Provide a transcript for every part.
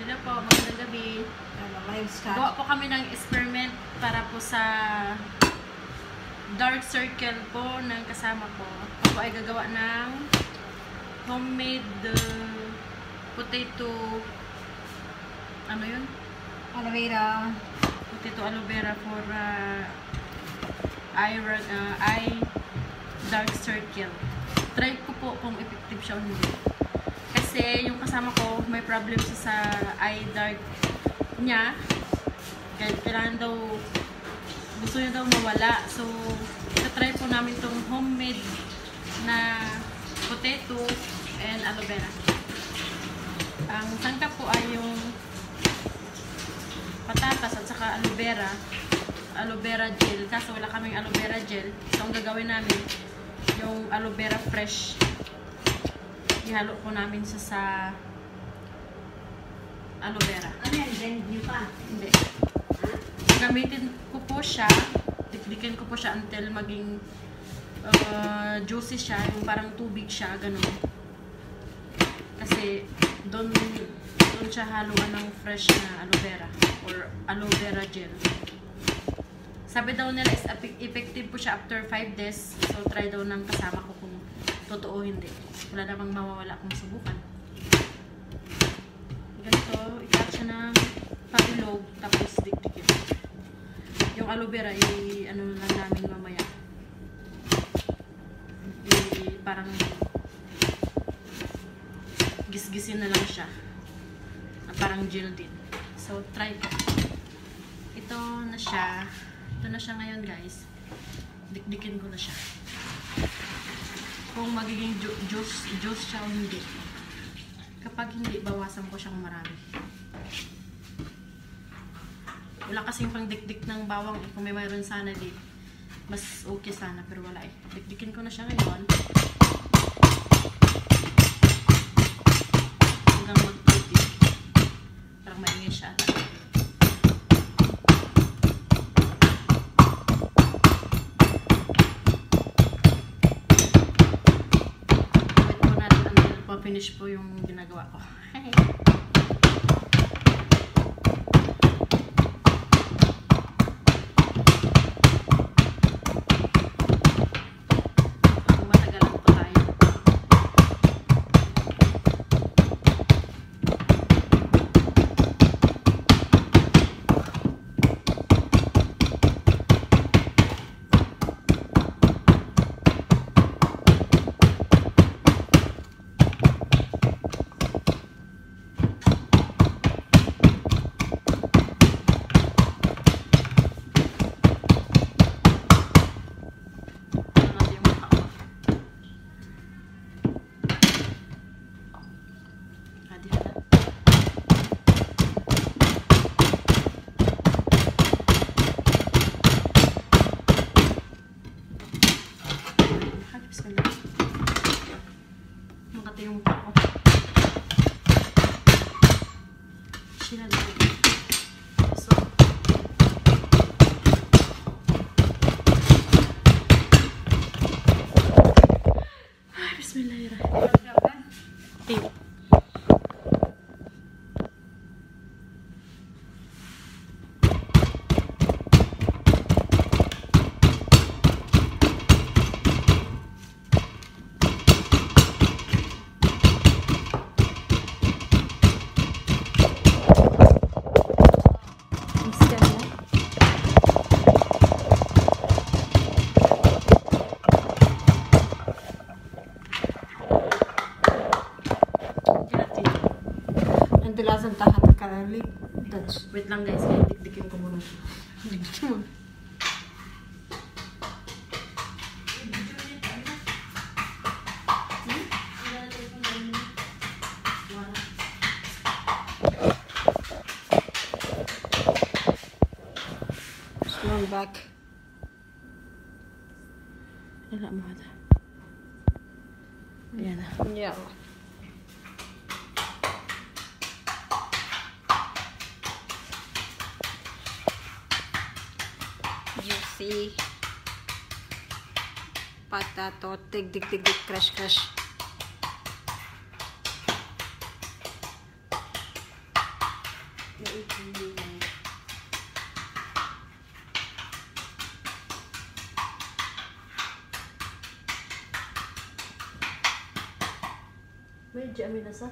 Hello po, magandang gabi. Gawa po kami ng experiment para po sa dark circle po ng kasama ko. Ako ay gagawa ng homemade potato, ano yun? Oleavera. Potato aloe vera for eye dark circle. Try ko po kung effective siya o hindi. Kasi yung kasama ko may problem siya sa eye dark niya. Kaya kailangan daw, gusto niya daw mawala. So, try po namin itong homemade na potato and aloe vera. Ang sangkap po ay yung patatas at saka aloe vera gel. Kaso wala kaming aloe vera gel. So, ang gagawin namin, yung aloe vera fresh. Ihalo po namin sa aloe vera. Ano yan? Blend nyo pa? Hindi. Gagamitin ko po siya. Dikdikin ko po siya until maging juicy siya. Yung parang tubig siya. Ganun. Kasi doon siya haluan ng fresh na aloe vera or aloe vera gel. Sabi daw nila is effective po siya after 5 days. So try daw ng kasama ko kung totoo hindi. Wala namang mawawala kung subukan. Ganito, ikat siya ng pabilog tapos dikdikin. Yung aloe vera ano lang namin mamaya. Parang gisgisin na lang siya. Parang gel din. So try ko. Ito na siya. Ito na siya ngayon, guys. Dikdikin ko na siya. Kung magiging juice siya o hindi. Kapag hindi, bawasan ko siyang marami. Wala kasing pang dikdik ng bawang. Kung may mayroon sana di, mas okay sana. Pero wala eh. Dikdikin ko na siya ngayon. Hanggang mag-puti. Parang maingay siya. Finish po yung ginagawa ko. Hey. Matagalan po tayo. Makati yung pako. Sinalagay. So, ay, bismillahirrahmanirrahim. Tip. Lasan tahat karalik. Wait lang guys, dikdikin ko muna. Dikdikin mo. Slow back. Wala mo ata. Ayan na. Yeah. Juicy potato, dig, crush. May jam na sa?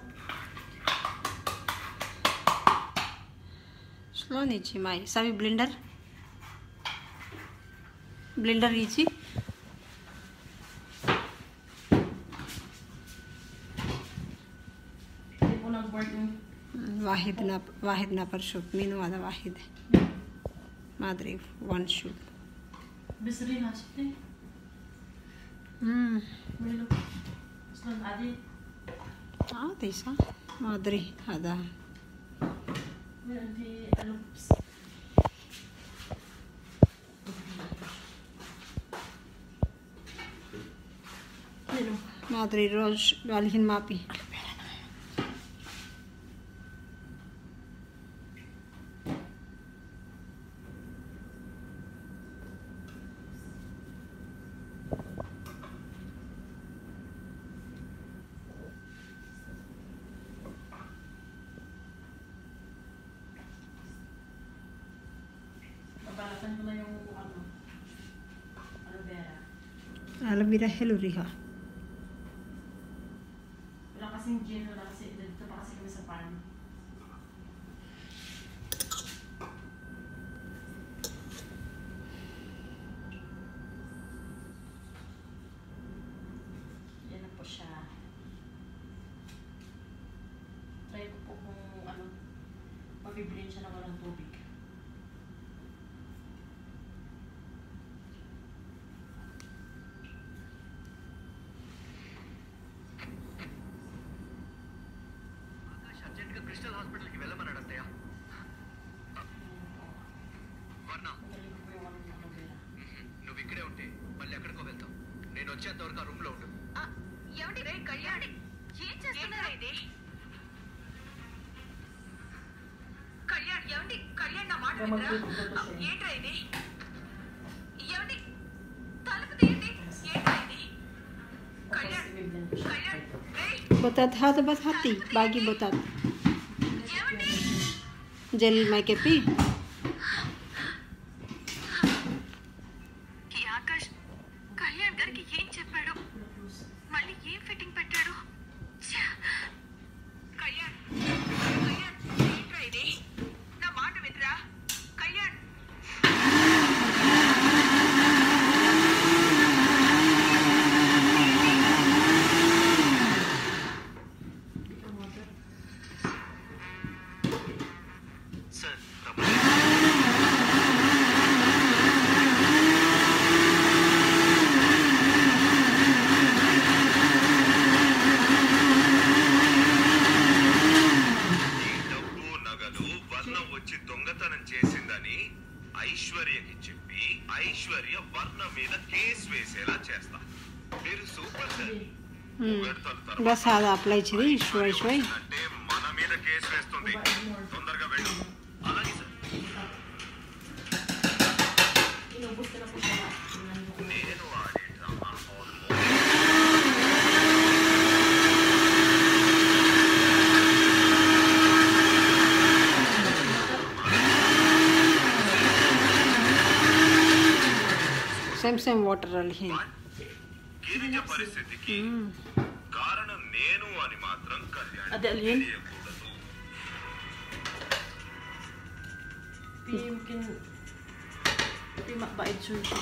Slow nici mai. Sabi blender? Blender nici? वाहिद ना पर शूट मीनू वाला वाहिद मादरी one shoot बिसरी ना सकते मेलो स्लन आदि तैसा मादरी आधा मेरी अलुप्स मेलो मादरी रोज वालिहिन मापी Balatan ko na yung ano, Oleavera. Oleavera hello riha. Wala kasing gin, wala kasi, dito pa kasi kami sa farm. Yan na po siya. Try ko po kung ano, mabibilin siya na walang tubig. Crystal hospital కి వెళ్ళమన్నాడు అత్తయ్య. వర్ణ నువ్వు ఇక్కడే ఉంటే మళ్ళీ ఎక్కడికో వెళ్తావు. నేను వచ్చేంత వరకు ఆ రూమ్ లో ఉండు. ఏమండి రే కళ్యాణి ఏం చేస్తున్నారా ఇది? కళ్యాణ్ ఏమండి కళ్యాణ్ నా మాట వినరా? ఏంట్రా ఇది? ఏమండి తలుపు తీయండి. ఏంట్రా ఇది? కళ్యాణ్ కళ్యాణ్ రే Botat hata bat hati bagi botat ఏమండి jel mai kepi ఈ ఆకాష్ కళ్యాణ్ గారికి ఏం చెప్పాడు? మళ్ళీ ఏం ఫిట్టింగ్ పెట్టాడు? ఛ! కళ్యాణ్ కళ్యాణ్ ఏంట్రా ఇది? నా మాట వినరా? కళ్యాణ్ సార్ ఈ డబ్బు నగలు వర్ణం వచ్చి దొంగతనం చేసిందని ఐశ్వర్యకి చెప్పి ఐశ్వర్య వర్ణ మీద కేసు వేసేలా చేస్తా. మీరు సూపర్ సార్. పొగడ్తల తర్వాత bas hada apply chidi shway shway అంటే మన మీద కేసు వేస్తుంది. తొందరగా వెళ్ళు. అలాగే sir. Inubos ko na po siya. నేను ఆడే drama almost same water alihin Girija పరిస్థితికి కారణం నేను అని మాత్రం కళ్యాణ్ Ate, alin? తెలియకూడదు. Mungkin mabait sushi.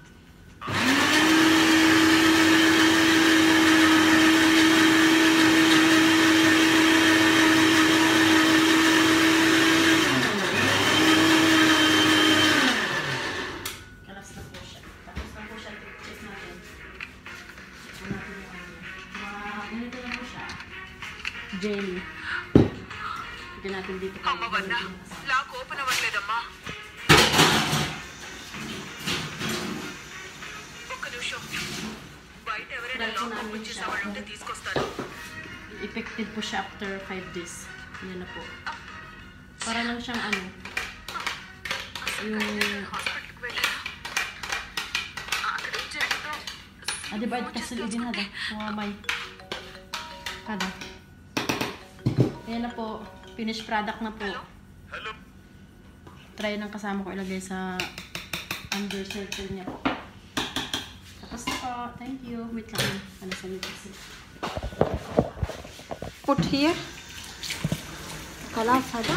Kalas na po siya. Tapos na po siya. Check natin. Check natin yung ano. Ganito na po siya. Jelly. Tignan natin dito. అమ్మ వన్న lock open అవ్వట్లేదమ్మా. ఒక్క నిమిషం బయట ఎవరైనా లాక్ ఓపెన్ చేసే వాళ్ళు ఉంటే తీసుకొస్తాను. Effective po siya after 5 days. Yan na po. Para lang siyang ano. Yung... హాస్పిటల్కి వెళ్ళాను. అక్కడ ఏం జరిగిందో Diba, kasi din hada. May. Kada. Ayan na po. Finished product na po. Hello try ng kasama ko ilagay sa under circle niya po. Tapos na po. Thank you. Wait lang. Ano sa kasi. Put here. Kala sada.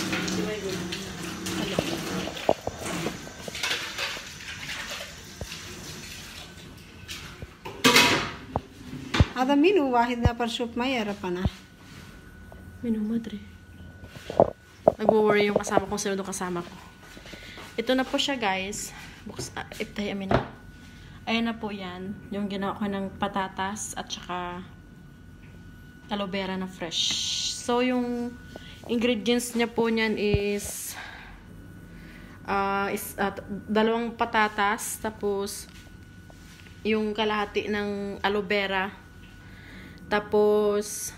هذا منو واحد نفر شوف ما يعرف أنا. Minu madre. Nagwo-worry yung kasama kung sino doon kasama ko. Ito na po siya, guys. Iptahi amin na. Ayan na po yan. Yung ginawa ko ng patatas at saka aloe vera na fresh. So, yung ingredients niya po niyan is dalawang patatas, tapos yung kalahati ng aloe vera, tapos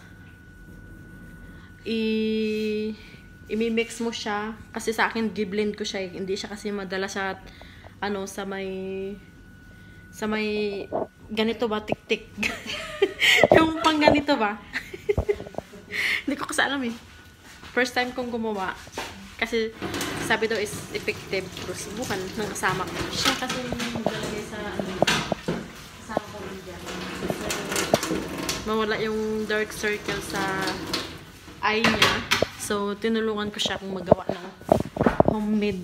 i-mix mo siya, kasi sa akin giblend ko siya, hindi siya kasi madala sa ano, sa may ganito ba, tik-tik. Yung pang ganito ba. Hindi ko kasi alam eh. First time kong gumawa, kasi sabi daw is effective. Pero subukan ng kasama ko. Siya kasi nilagay sa ano, kasama ko dyan. So, mawala yung dark circle sa eye niya. So, tinulungan ko siya kung magawa ng homemade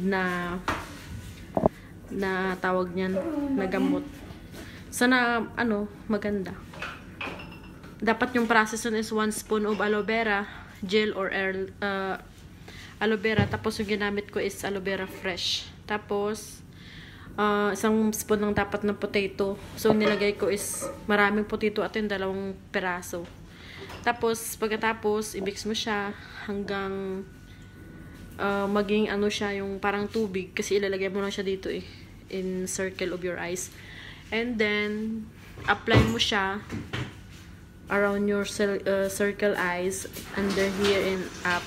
na tawag niyan, na gamot. Sana, ano, maganda. Dapat yung process nun is 1 spoon of aloe vera gel or aloe vera. Tapos yung ginamit ko is aloe vera fresh. Tapos, isang spoon lang dapat ng potato. So, nilagay ko is maraming potato at yung 2 peraso. Tapos, pagkatapos, i-mix mo siya hanggang maging ano siya, yung parang tubig. Kasi ilalagay mo lang siya dito eh, in circle of your eyes. And then, apply mo siya around your circle eyes, under here and up.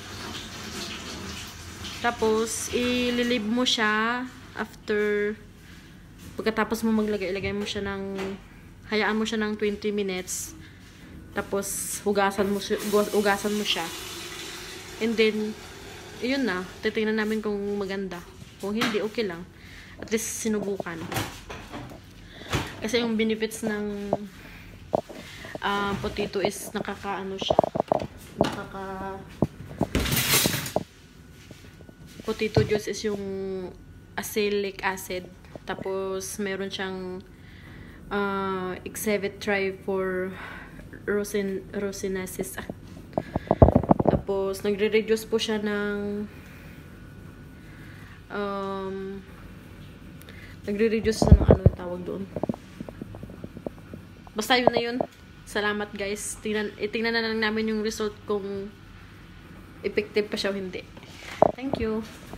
Tapos, ililib mo siya after, pagkatapos mo maglagay, ilagay mo siya ng, hayaan mo siya ng 20 minutes. Tapos, hugasan mo siya. And then, yun na. Titingnan namin kung maganda. Kung hindi, okay lang. At least, sinubukan. Kasi yung benefits ng potato is nakakaano siya. Potato juice is yung acylic acid. Tapos, meron siyang exhibit try for rosinasis. Tapos, nagre-reduce po siya ng nagre-reduce siya ng ano tawag doon. Basta yun na yun. Salamat guys. Tingnan na lang namin yung result kung effective pa siya o hindi. Thank you.